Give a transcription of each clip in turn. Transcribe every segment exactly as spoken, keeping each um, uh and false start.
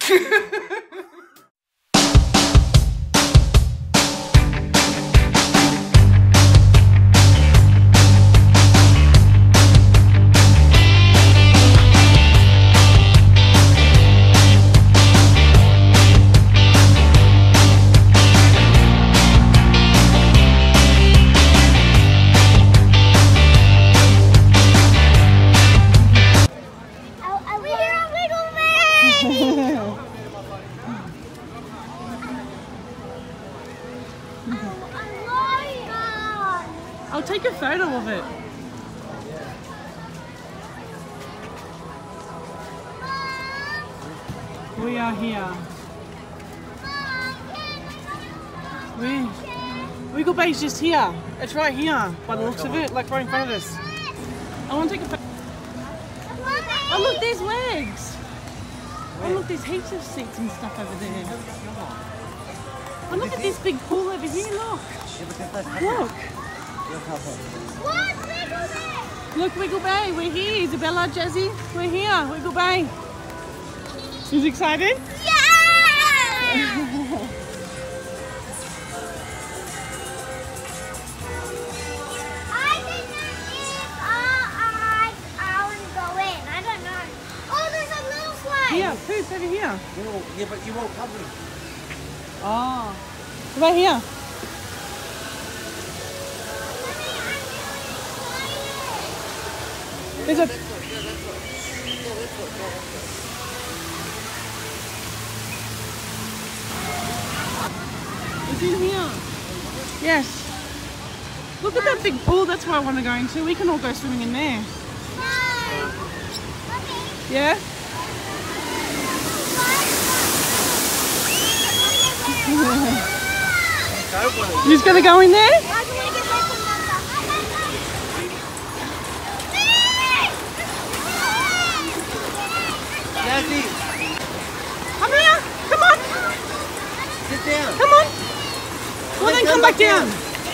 I'll take a photo of it. We are here. We Wiggle Bay's just here. It's right here by the looks of it, like right in front of us. I want to take a photo. Oh look, there's legs. Oh look, there's heaps of seats and stuff over there. Oh look at this big pool over here, look. Look. What? Wiggle Bay! Look, Wiggle Bay, we're here. Isabella, Jazzy, we're here. Wiggle Bay. She's excited? Yeah! I think that if uh, I, I want to go in. I don't know. Oh, there's a little slide. Here, Poof, over here. No, yeah, but you won't cover it. Oh. Right here. There's a... It's in here. Yes. Look at that big pool. That's where I want to go into. We can all go swimming in there. Yeah? You just gonna go in there? Jazzy, Come here! Come on! sit down. Come on! Well then come back down.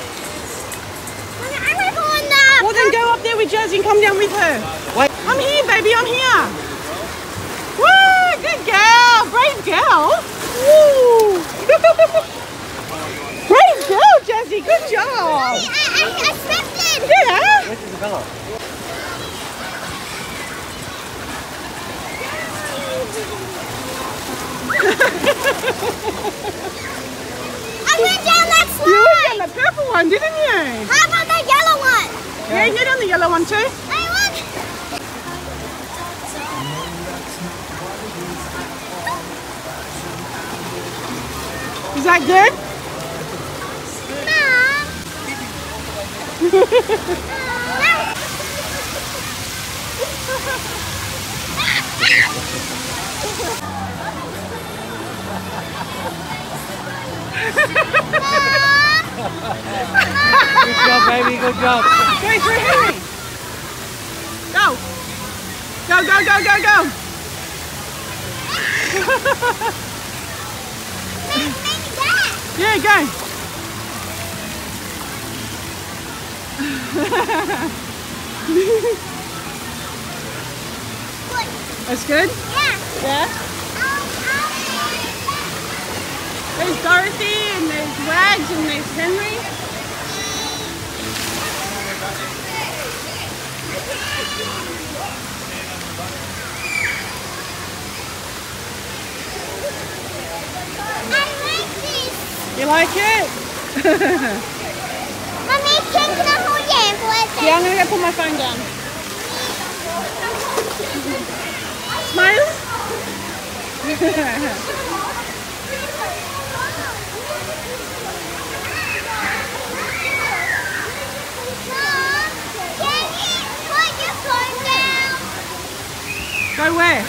I want to go in the... Well then go up there with Jazzy and come down with her. Wait. I'm here, baby, I'm here. Woo! Good girl! Brave girl! Woo! Brave girl, Jazzy! Good job! I, I, I stepped in! Yeah! Where's Isabella? I went down that slide! You went down the purple one, didn't you? How about the yellow one? Yeah, you done the yellow one too. Hey, look! Is that good? Good job, baby, good job. Go through Henry. Go. Go, go, go, go, go. Yeah, go. That's good? Yeah. Yeah? There's Dorothy and there's Wags and there's Henry. I like this. You like it? Mommy, can I hold your hand for a second? Yeah, I'm going to go put my phone down. Smile? Go where?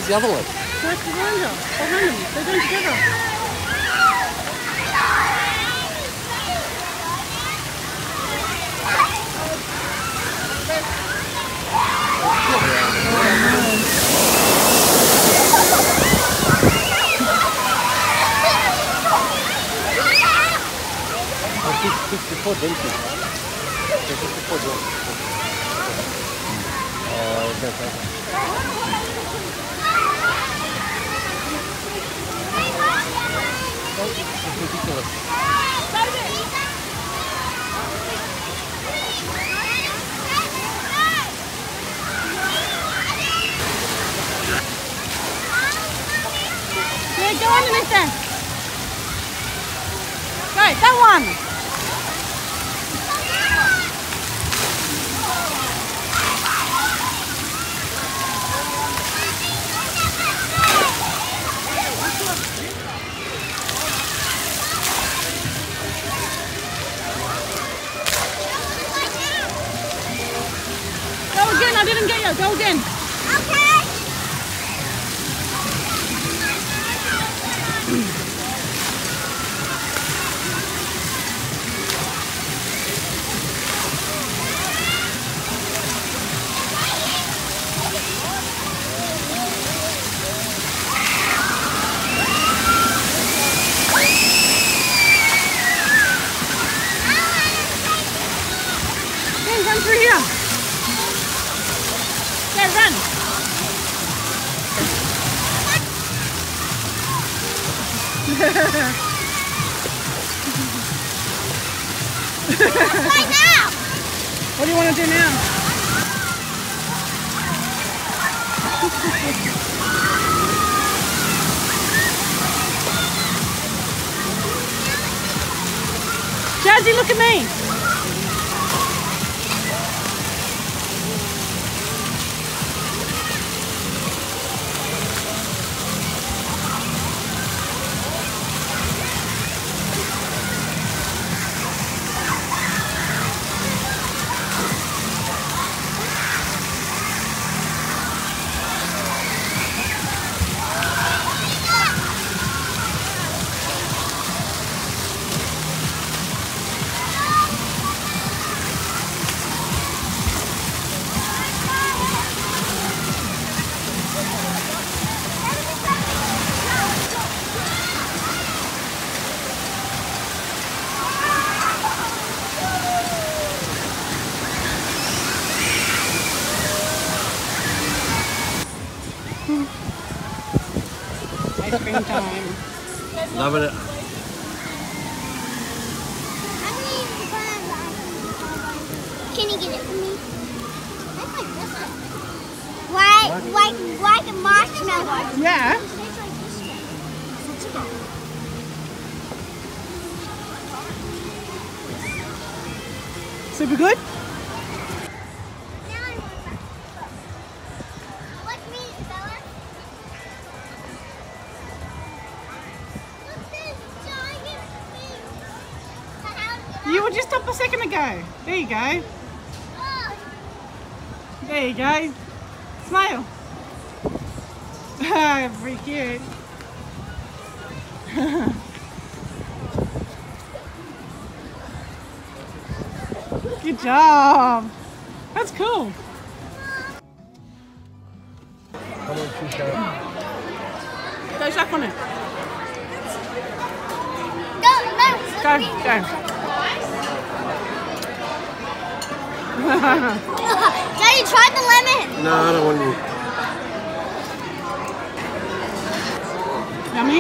Where's the other one? That's behind her. Behind them. They're going together. Oh, just, just before, didn't she? Yeah, just before, yeah. Oh, okay, okay. Oh, it's ridiculous. Yeah, go underneath there. Right, that one. Go again, I didn't get you. Go again. Okay. Hey, run through here. Yeah, run. Right now. What do you want to do now? Jazzy, look at me. Ice cream time. Loving it. Can you get it for me? That's like this one. White, white, white marshmallow. Yeah. Tastes like this one. Super good? Now I want that. What's me, Bella? Look this giant thing. You were just up a second ago. There you go. Oh, There you go. Smile. Ah, pretty cute. Good job. That's cool. Come on, Trisha. Go suck on it. no, no. Look Go, at me. go. Daddy, try the lemon. No, I don't want you. Yummy?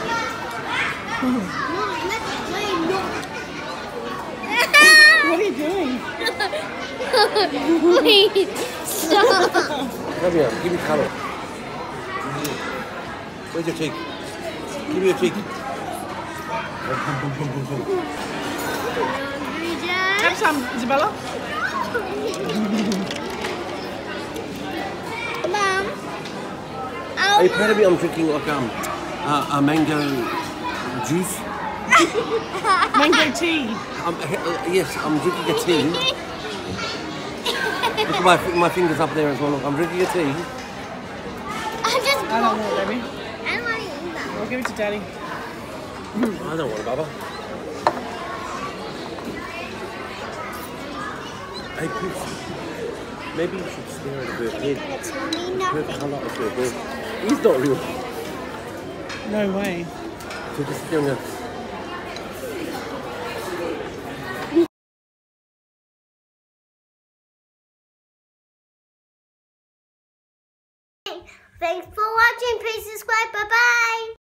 What are you doing? Wait, stop. Come here, give me colour. Where's your cheek? Give me your cheek. Oh, boom, boom, boom, boom, boom. Have some, Isabella. Mom. Are you proud of me? I'm drinking like um uh, a mango juice. Mango tea. Um, uh, yes, I'm drinking a tea. Look at my my fingers up there as well. Look, I'm drinking a tea. I'm just I don't want it, baby. I don't want it either. I'll give it to Daddy. I don't want it, Baba. Hey, Pooch, maybe you should stare at the kid. You're gonna tell me The nothing. colour of your bird. He's not real. No way. So just younger. Thanks for watching. Please subscribe. Bye bye.